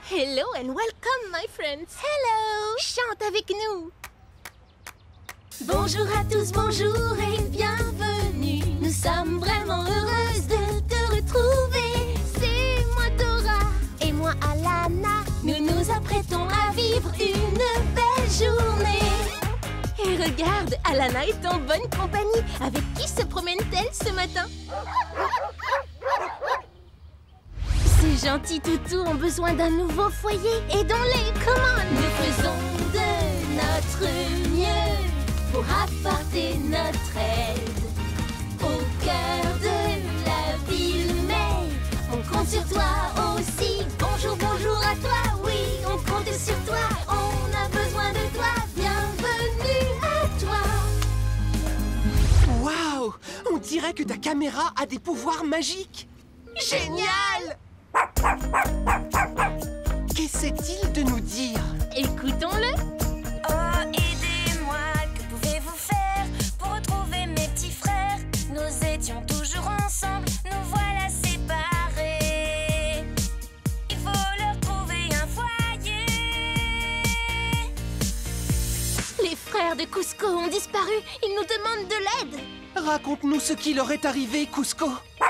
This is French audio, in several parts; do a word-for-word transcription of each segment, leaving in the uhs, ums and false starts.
Hello and welcome, my friends. Hello. Chante avec nous. Bonjour à tous, bonjour et bienvenue. Nous sommes vraiment heureuses de te retrouver. C'est moi Dora et moi Alana. Nous nous apprêtons à vivre une belle journée. Et regarde, Alana est en bonne compagnie. Avec qui se promène-t-elle ce matin? Ces gentils toutous ont besoin d'un nouveau foyer. Aidons-les, comment? Nous faisons de notre mieux pour apporter notre aide au cœur de la ville. Mais on compte sur toi aussi. Bonjour, bonjour à toi, oui, on compte sur toi. On a besoin de toi, bienvenue à toi. Waouh! On dirait que ta caméra a des pouvoirs magiques. Génial! Qu'essaie-t-il de nous dire? Écoutons-le. Oh, aidez-moi, que pouvez-vous faire pour retrouver mes petits frères? Nous étions toujours ensemble, nous voilà séparés. Il faut leur trouver un foyer. Les frères de Cusco ont disparu. Ils nous demandent de l'aide. Raconte-nous ce qui leur est arrivé, Cusco.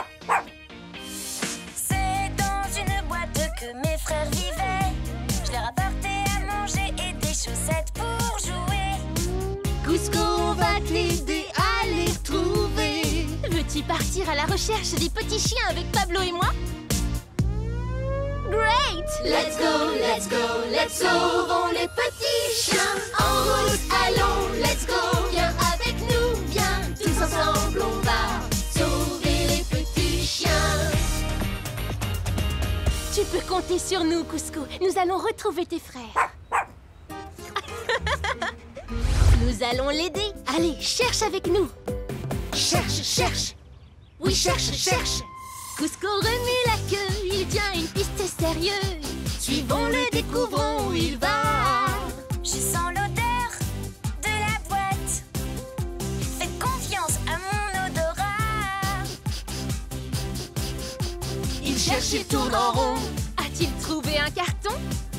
Que mes frères vivaient. Je leur apportais à manger et des chaussettes pour jouer. Cusco, on va t'aider à les retrouver. Veux-tu partir à la recherche des petits chiens avec Pablo et moi? Great! Let's go, let's go, let's go. Sauvons les petits chiens. En route, allons, let's go. Viens avec nous, viens, tous ensemble on va sauver les petits chiens. Tu peux compter sur nous, Cusco. Nous allons retrouver tes frères. Nous allons l'aider. Allez, cherche avec nous. Cherche, cherche. Oui, cherche, cherche. Cusco remue la queue. Il tient une piste sérieuse. Suivons-le, découvrons où il va. Je sens l'odeur de la boîte. Faites confiance à mon odorat. Il cherche, il tourne en rond. A-t-il trouvé un carton?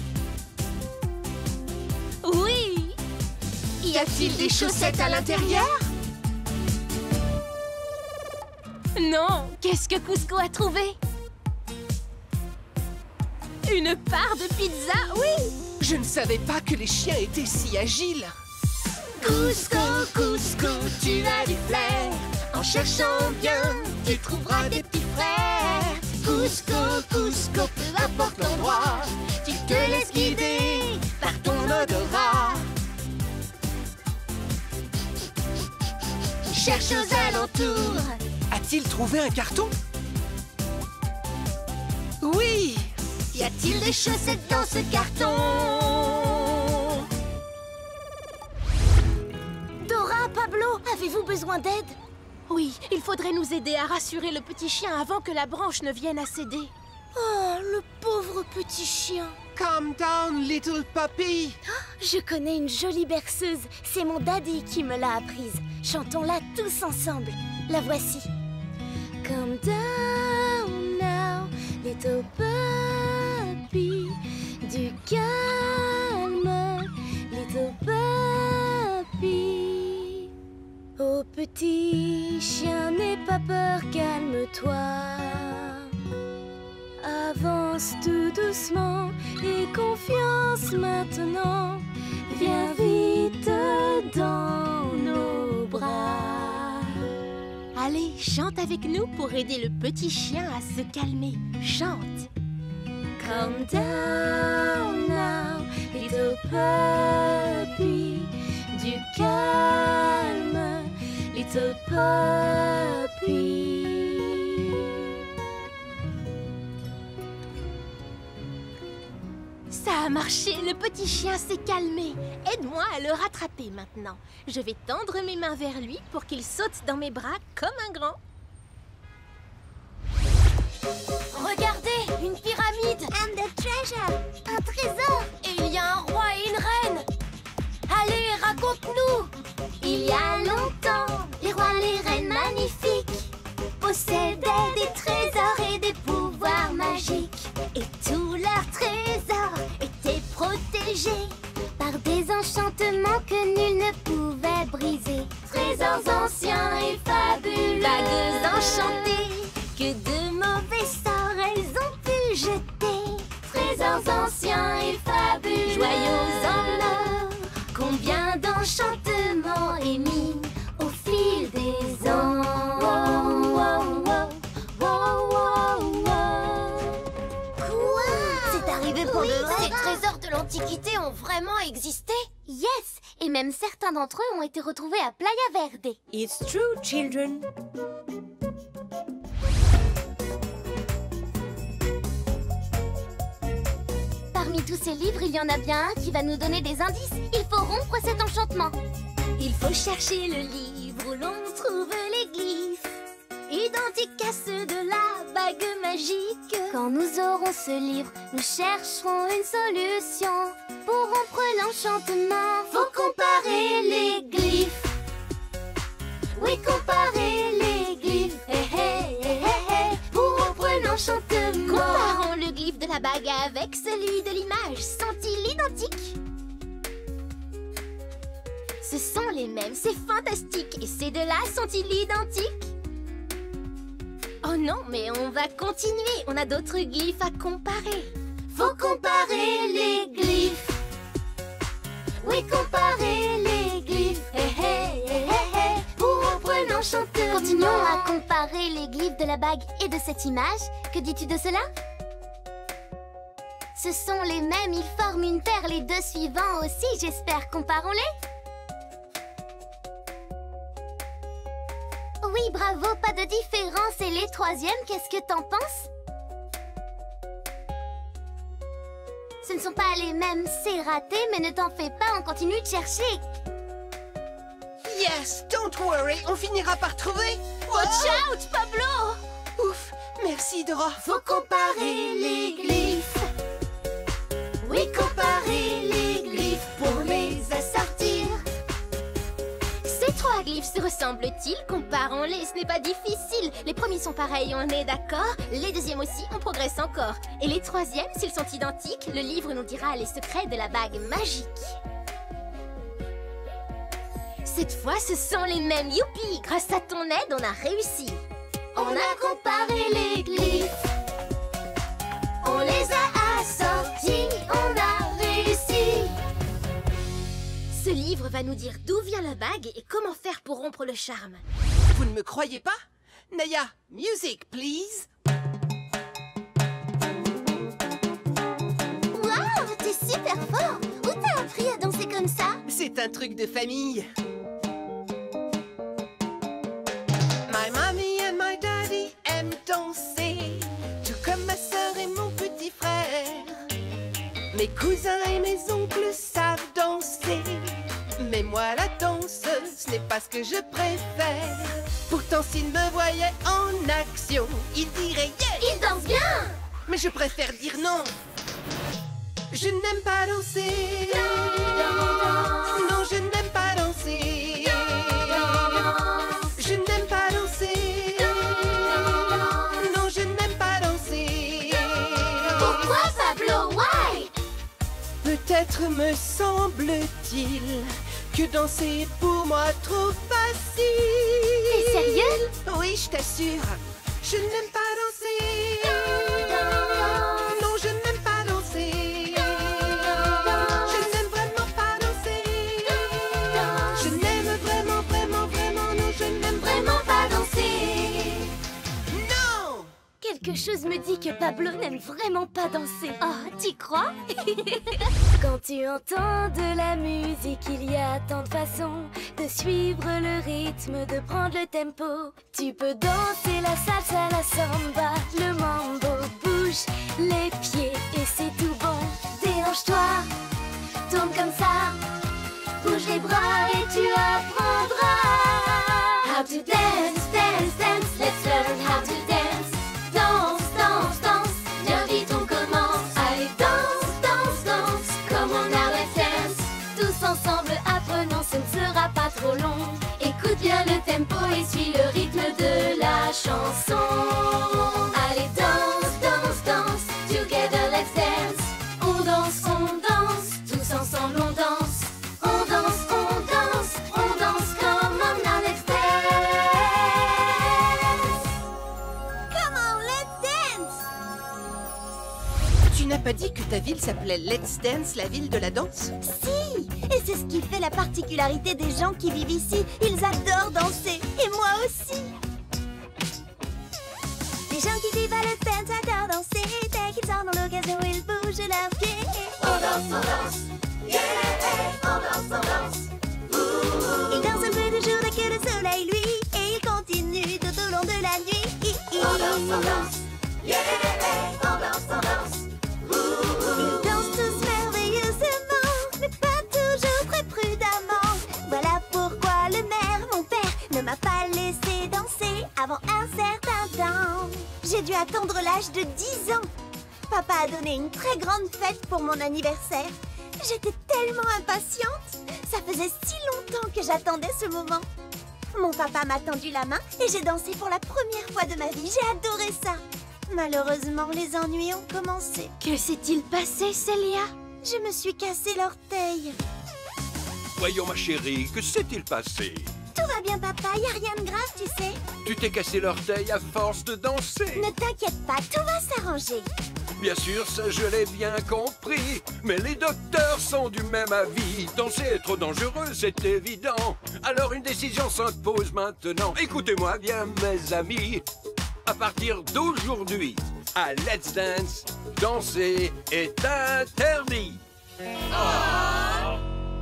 Oui. Y a-t-il des chaussettes à l'intérieur? Non. Qu'est-ce que Cusco a trouvé? Une part de pizza, oui. Je ne savais pas que les chiens étaient si agiles. Cusco, Cusco, tu as du flair. En cherchant bien, tu trouveras des petits frères. Cusco, Cusco, peu importe l'endroit, tu te laisses guider par ton odorat. Cherche aux alentours. A-t-il trouvé un carton? Oui! Y a-t-il des chaussettes dans ce carton? Dora, Pablo, avez-vous besoin d'aide? Oui, il faudrait nous aider à rassurer le petit chien avant que la branche ne vienne à céder. Oh, le pauvre petit chien. Calm down, little puppy. Je connais une jolie berceuse. C'est mon daddy qui me l'a apprise. Chantons-la tous ensemble. La voici. Calm down now, little puppy. Du calme, little puppy. Oh petit chien, n'aie pas peur, calme-toi. Avance tout doucement et confiance maintenant. Viens vite dans nos bras. Allez, chante avec nous pour aider le petit chien à se calmer. Chante. Calm down now, little puppy. Du calme, little puppy. Ça a marché, le petit chien s'est calmé. Aide-moi à le rattraper maintenant. Je vais tendre mes mains vers lui pour qu'il saute dans mes bras comme un grand. Regardez, une pyramide. And a treasure, un trésor. Et il y a un roi et une reine. Allez, raconte-nous. Il y a longtemps, les rois, les reines magnifiques possédaient des trésors et des pouvoirs magiques. Et tous leurs trésors enchantement que nul ne pouvait briser. Trésors anciens et fabuleux, bagues enchantées que de mauvais sorts elles ont pu jeter. Trésors anciens et fabuleux, joyaux en or, combien d'enchantements émis au fil des ans. Wow, wow, wow, wow, wow, wow. Quoi? C'est arrivé pour Oui, de vrai? c'est Ces trésors de l'Antiquité ont vraiment existé? Yes! Et même certains d'entre eux ont été retrouvés à Playa Verde. It's true, children. Parmi tous ces livres, il y en a bien un qui va nous donner des indices. Il faut rompre cet enchantement. Il faut chercher le livre où l'on trouve les glyphes, identiques à ceux de la bague magique. Quand nous aurons ce livre, nous chercherons une solution. Pour rompre l'enchantement, Faut comparer les glyphes. Oui, comparer les glyphes. Hey, hey, hey, hey, hey. Pour rompre l'enchantement. Comparons le glyphe de la bague avec celui de l'image. Sont-ils identiques? Ce sont les mêmes, c'est fantastique. Et ces deux-là sont-ils identiques? Oh non, mais on va continuer. On a d'autres glyphes à comparer. Faut comparer les glyphes. Oui, comparer les glyphes. Hey, hey, hey, hey, hey. Pour rompre l'enchantement. continuons à comparer les glyphes de la bague et de cette image. Que dis-tu de cela? Ce sont les mêmes, ils forment une paire. Les deux suivants aussi, j'espère. Comparons-les. Oui, bravo, pas de différence. Et les troisièmes, qu'est-ce que t'en penses? Ce ne sont pas les mêmes, c'est raté, mais ne t'en fais pas, on continue de chercher. Yes, don't worry, on finira par trouver. Watch out, Pablo! Ouf, merci Dora. Faut comparer les glyphes. Oui, comparer les glyphes pour les assortir. Ces trois glyphes se ressemblent-ils? Comparons-les, ce n'est pas difficile. Les premiers sont pareils, on est d'accord. Les deuxièmes aussi, on progresse encore. Et les troisièmes, s'ils sont identiques, le livre nous dira les secrets de la bague magique. Cette fois, ce sont les mêmes. Youpi! Grâce à ton aide, on a réussi. On a comparé les glyphes. On les a assortis. On a réussi. Ce livre va nous dire d'où vient la bague et comment faire pour rompre le charme. Vous ne me croyez pas? Naya, music, please. Waouh, t'es super fort! Où t'as appris à danser comme ça? C'est un truc de famille. My mommy and my daddy aiment danser, tout comme ma sœur et mon petit frère. Mes cousins et mes oncles savent danser, mais moi la danse, ce n'est pas ce que je préfère. Pourtant s'ils me voyaient en action, ils diraient yeah! Il danse bien! Mais je préfère dire non. Je n'aime pas danser. Non, je n'aime pas danser. Je n'aime pas danser. Non, je n'aime pas danser. Pourquoi, Pablo? Why? Peut-être me semble-t-il que danser est pour moi trop facile. T'es sérieux? Oui, je t'assure. Je n'aime pas danser. Non, je n'aime pas danser. Je n'aime vraiment pas danser. Je n'aime vraiment, vraiment, vraiment, non, je n'aime vraiment pas danser. Non! Quelque chose me dit que Pablo n'aime vraiment pas danser. Oh, t'y crois? Quand tu entends de la musique, il y a tant de façons de suivre le rythme, de prendre le tempo. Tu peux danser la salsa, la samba, le mambo. Bouge les pieds et c'est tout bon. Déhanche-toi, tourne comme ça. Bouge les bras et tu apprendras. How to dance, dance, dance. Let's learn how to dance. Danse, danse, danse. Viens vite, on commence. Allez, danse, danse, danse. Comme on a la dance. Tous ensemble apprenons, ce ne sera pas trop long. Écoute bien le tempo et suis le rythme de la chanson. Allez, danse, danse, danse. Together Tu n'as pas dit que ta ville s'appelait Let's Dance, la ville de la danse? Si! Et c'est ce qui fait la particularité des gens qui vivent ici. Ils adorent danser. Et moi aussi. Les gens qui vivent à Let's Dance adorent danser. Dès qu'ils sont dans l'occasion, ils bougent leurs pieds. On danse, on danse, yeah, on danse, on danse. Ils dansent un peu de jour dès que le soleil lui. Et ils continuent tout au long de la nuit. On danse, on danse, yeah, on danse, on danse. Ils dansent tous merveilleusement, mais pas toujours très prudemment. Voilà pourquoi le maire, mon père, ne m'a pas laissé danser avant un certain temps. J'ai dû attendre l'âge de dix ans. Papa a donné une très grande fête pour mon anniversaire. J'étais tellement impatiente. Ça faisait si longtemps que j'attendais ce moment. Mon papa m'a tendu la main et j'ai dansé pour la première fois de ma vie. J'ai adoré ça. Malheureusement, les ennuis ont commencé. Que s'est-il passé, Célia? Je me suis cassé l'orteil. Voyons, ma chérie, que s'est-il passé? Tout va bien, papa. Y a rien de grave, tu sais. Tu t'es cassé l'orteil à force de danser. Ne t'inquiète pas, tout va s'arranger. Bien sûr, ça je l'ai bien compris. Mais les docteurs sont du même avis. Danser est trop dangereux, c'est évident. Alors une décision s'impose maintenant. Écoutez-moi bien, mes amis. À partir d'aujourd'hui, à Let's Dance, danser est interdit. Oh.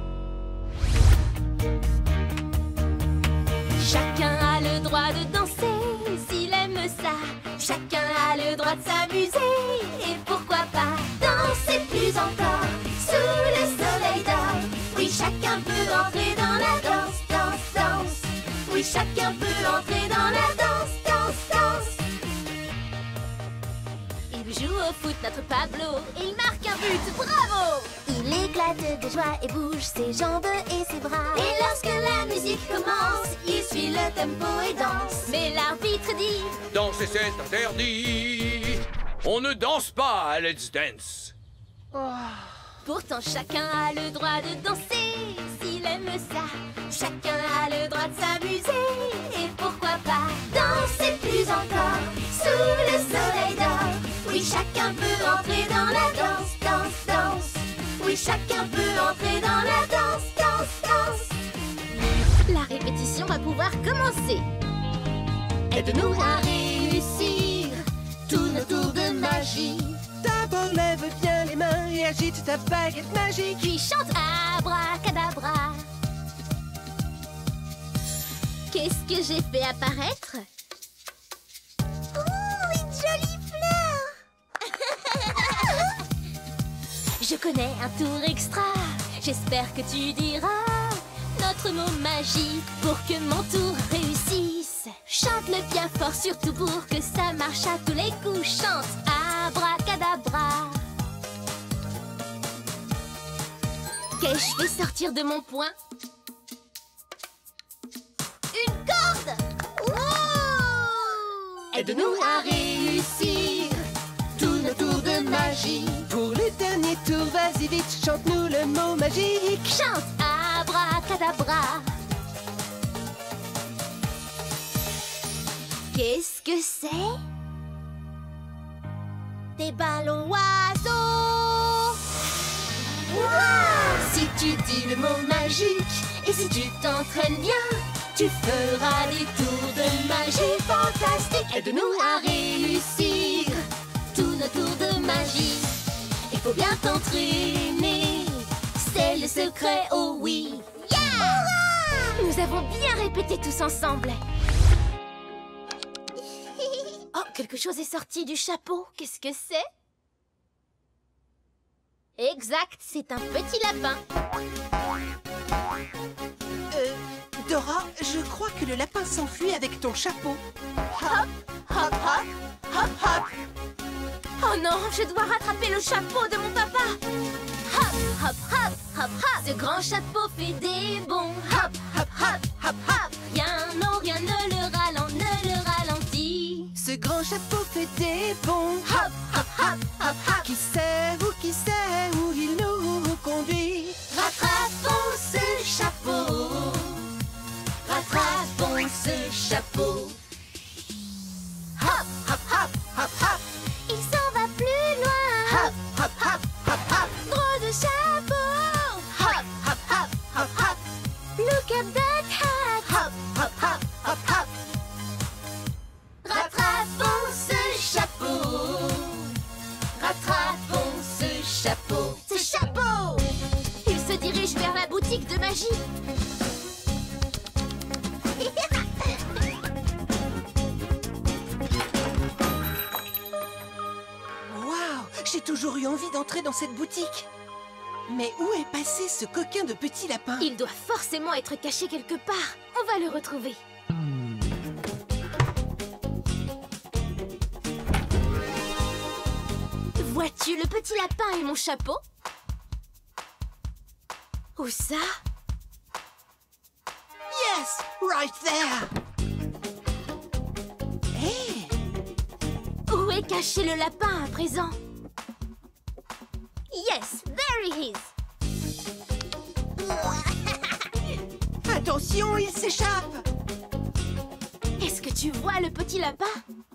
Chacun a le droit de danser s'il aime ça. Chacun a le droit de s'amuser. Et pourquoi pas danser plus encore sous le soleil d'or. Oui, chacun peut entrer dans la danse, danse, danse. Oui, chacun peut entrer dans la danse, danse, danse. Il joue au foot, notre Pablo. Il marque un but, bravo! Il éclate de joie et bouge ses jambes et ses bras. Et lorsque la musique commence, il suit le tempo et danse. Mais l'arbitre dit: danser c'est interdit. On ne danse pas à Let's Dance. Oh. Pourtant chacun a le droit de danser s'il aime ça. Chacun a le droit de s'amuser. Et pourquoi pas danser plus encore sous le soleil d'or. Oui, chacun peut entrer dans la danse, danse, danse. Oui, chacun peut entrer dans la danse, danse, danse. La répétition va pouvoir commencer. Aide-nous à réussir tous nos tours de magie. D'abord lève bien les mains et agite ta baguette magique. Puis chante abracadabra. Qu'est-ce que j'ai fait apparaître? Oh, une jolie fleur. Je connais un tour extra. J'espère que tu diras notre mot magie pour que mon tour réussisse. Chante-le bien fort, surtout pour que ça marche à tous les coups. Chante abracadabra. Qu'ai-je fait sortir de mon poing? Une corde! Wow! Aide-nous à réussir tous nos tours de magie. Pour le dernier tour, vas-y vite, chante-nous le mot magique. Chante abracadabra. Qu'est-ce que c'est? Des ballons oiseaux. Wow! Si tu dis le mot magique et si tu t'entraînes bien, tu feras des tours de magie fantastiques. Aide-nous à réussir tous nos tours de magie. Il faut bien t'entraîner, c'est le secret, oh oui. Yeah! Nous avons bien répété tous ensemble. Oh, quelque chose est sorti du chapeau. Qu'est-ce que c'est? Exact, c'est un petit lapin. Euh, Dora, je crois que le lapin s'enfuit avec ton chapeau. Hop, hop, hop, hop, hop. Oh non, je dois rattraper le chapeau de mon papa. Hop, hop, hop, hop, hop. Ce grand chapeau fait des bonds. Hop, hop, hop, hop, hop. Rien, non, rien ne le ralentit, ne le ralentit. Ce grand chapeau fait des bonds. Hop, hop, hop, hop, hop. Qui sait où, qui sait où il nous conduit. Rattrapons ce chapeau. Rattrapons ce chapeau. Hop, hop, hop, hop, hop. Il s'en va plus loin. Hop, magie. Waouh, j'ai toujours eu envie d'entrer dans cette boutique. Mais où est passé ce coquin de petit lapin? Il doit forcément être caché quelque part. On va le retrouver. Vois-tu le petit lapin et mon chapeau? Où ça? Yes, right there. Hey, Où est caché le lapin à présent? Yes, there he is. attention, il s'échappe. Est-ce que tu vois le petit lapin?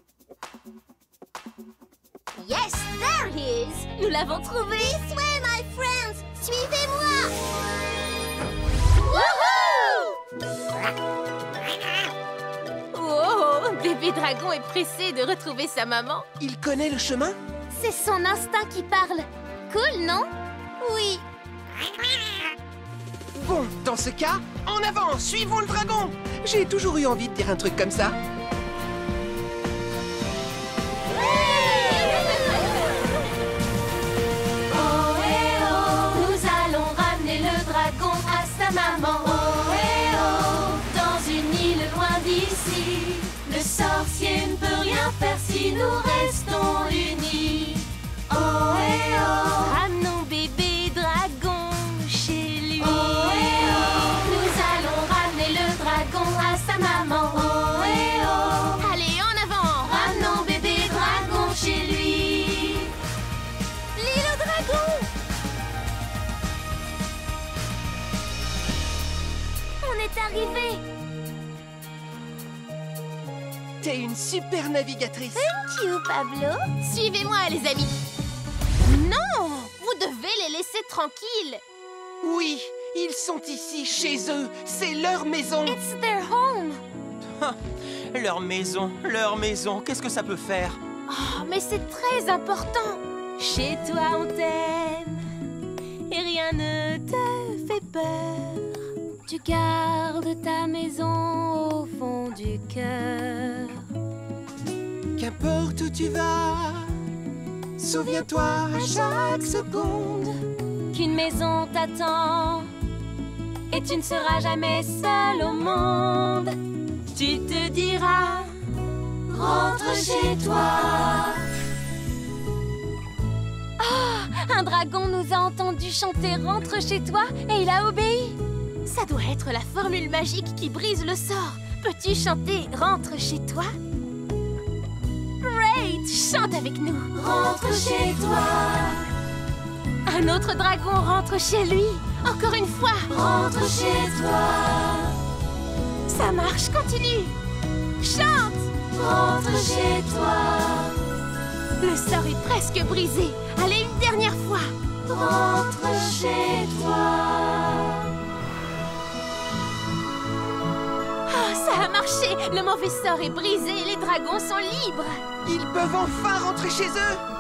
Yes, there he is. Nous l'avons trouvé. This way, my friends. Suivez-moi. Wouhou! Oh, bébé dragon est pressé de retrouver sa maman. Il connaît le chemin? C'est son instinct qui parle. Cool, non? Oui. Bon, dans ce cas, en avant, suivons le dragon. J'ai toujours eu envie de dire un truc comme ça. Oh eh oh, nous allons ramener le dragon à sa maman. Oh eh oh, dans une île loin d'ici, le sorcier ne peut rien faire si nous restons unis. Oh eh oh, Ramenons bébé dragon chez lui. oh eh oh, nous allons ramener le dragon à sa maman. Oh eh oh, Allez, en avant. ramenons bébé dragon chez lui. L'île au dragon. On est arrivé. T'es une super navigatrice. Thank you, Pablo. Suivez-moi, les amis. Non, vous devez les laisser tranquilles. Oui, ils sont ici, chez eux. C'est leur maison. It's their home. Leur maison, leur maison, qu'est-ce que ça peut faire? Oh, mais c'est très important. Chez toi, on t'aime et rien ne te fait peur. Tu gardes ta maison au fond du cœur. Qu'importe où tu vas, souviens-toi à chaque seconde. Qu'une maison t'attend et tu ne seras jamais seul au monde. Tu te diras, Rentre chez toi. un dragon nous a entendu chanter Rentre chez toi et il a obéi. Ça doit être la formule magique qui brise le sort. Peux-tu chanter Rentre chez toi? Great! Chante avec nous. Rentre chez toi. Un autre dragon rentre chez lui. Encore une fois. Rentre chez toi. Ça marche, continue. Chante. Rentre chez toi. Le sort est presque brisé. Allez, une dernière fois. Rentre chez toi. Ah, ça a marché. Le mauvais sort est brisé et les dragons sont libres. Ils peuvent enfin rentrer chez eux.